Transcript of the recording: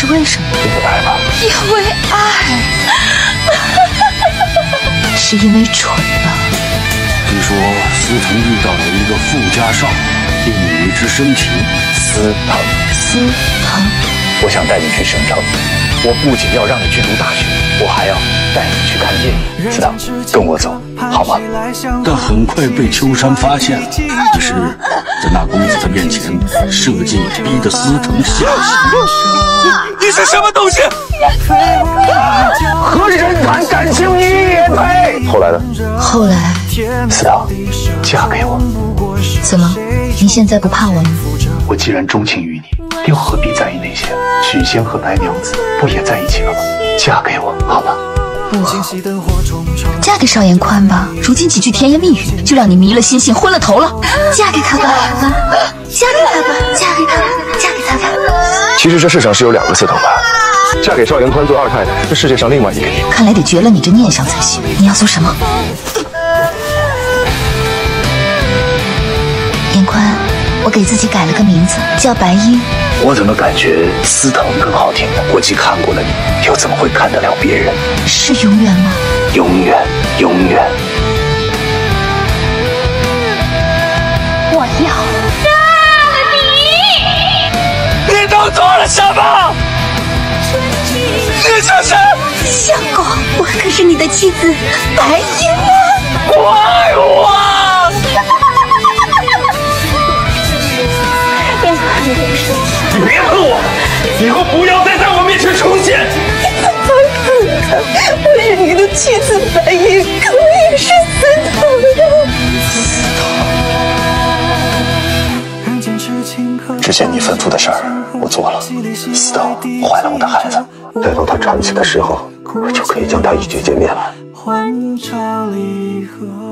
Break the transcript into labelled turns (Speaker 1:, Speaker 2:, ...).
Speaker 1: 是为什么？
Speaker 2: 因为爱吧。
Speaker 1: 因为爱，是因为蠢吧？
Speaker 2: 听说司藤遇到了一个富家少女，令你为之深情。司藤，
Speaker 1: 司藤，
Speaker 2: 我想带你去省城。我不仅要让你去读大学，我还要带你去看电影。司藤，跟我走，好吗？但很快被秋山发现了，于是，在那公子的面前设计，逼得司藤下棋。你是什么东西？和人谈感情，你也配？后来呢？
Speaker 1: 后来，
Speaker 2: 司藤，嫁给我。
Speaker 1: 怎么？你现在不怕我吗？
Speaker 2: 我既然钟情于你，又何必在意那些？许仙和白娘子不也在一起了吗？嫁给我，好吗？
Speaker 1: 不好，嫁给邵延宽吧。如今几句甜言蜜语，就让你迷了心性，昏了头了。嫁给他吧，嫁给他吧，嫁给他吧，嫁给他吧。
Speaker 2: 其实这世上是有2个司藤吧？嫁给邵延宽做二太太，是世界上另外一个你。
Speaker 1: 看来得绝了你这念想才行。你要做什么？延宽，我给自己改了个名字，叫白衣。
Speaker 2: 我怎么感觉司藤更好听呢？我既看过了你，又怎么会看得了别人？
Speaker 1: 是永远吗？
Speaker 2: 永远，永远。
Speaker 1: 我要
Speaker 2: 杀了你！你都做了什么？你是谁？
Speaker 1: 相公，我可是你的妻子白衣啊！
Speaker 2: 我爱我。你别恨我，以后不要再在我面前出现。
Speaker 1: 我是你的妻子白衣，可也是司藤的。
Speaker 2: 之前你吩咐的事儿，我做了。司藤怀了我的孩子，待到他产期的时候，我就可以将他一举歼灭了。